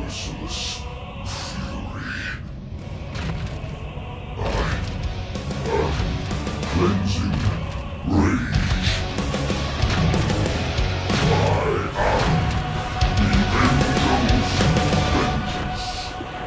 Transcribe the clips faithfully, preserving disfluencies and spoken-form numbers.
merciless fury. I am cleansing rage. I am the angel's vengeance.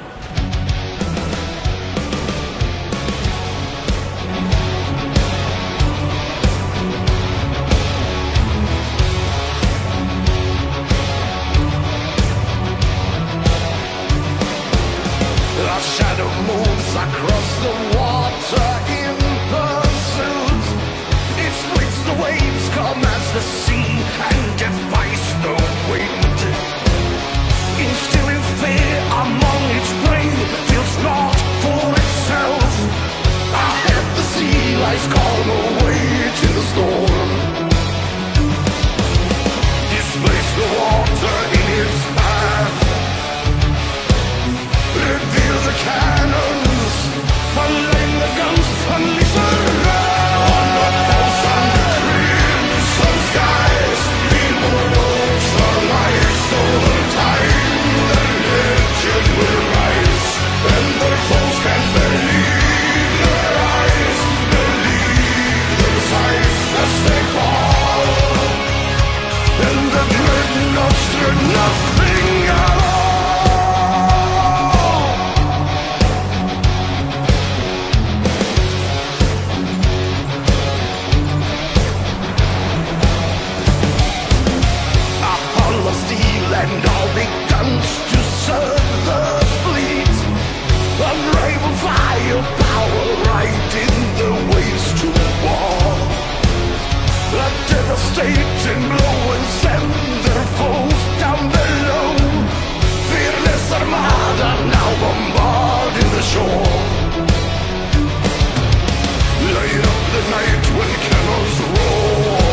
A shadow moves across the water in pursuit. It splits the waves, calm as the sea, and defies the wind. Instilling fear among its prey, feels not for itself. Ahead the sea lies calm, awaiting the storm. Displace the water in its path. Reveal the cannons, unlame the guns, unleash the wrath. On the false and crimson skies, immortals are lights over time. The legend will rise, and their foes can't believe their eyes, believe their sights as they fall. And the dreadnoughts dread nothing at all. And all the guns to serve the fleet. Unrivaled firepower riding the waves to war. A devastating blow and send their foes down below. Fearless armada now bombarding the shore. Light up the night when cannons roar.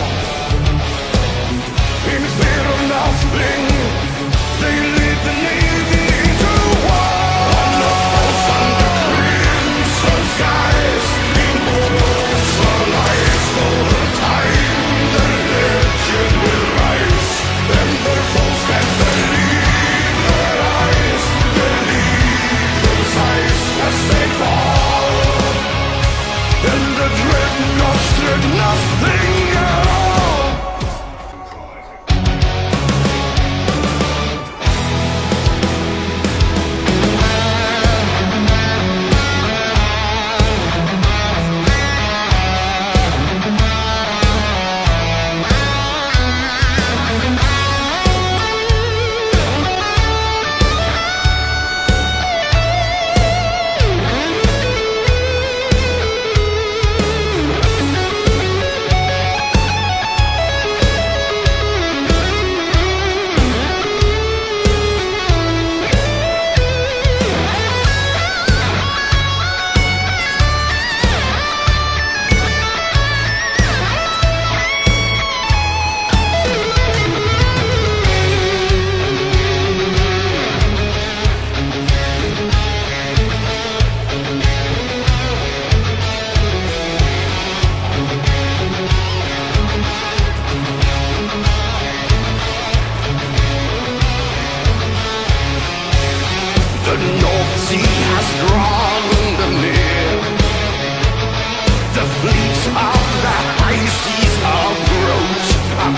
In fear of nothing, they lead the Navy to war. On the false under crimson skies, immortals are lights over time. The legend will rise, and their foes can't believe their eyes, believe their sights as they fall. And the dreadnoughts dread nothing at all.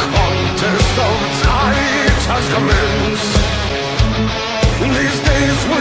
These days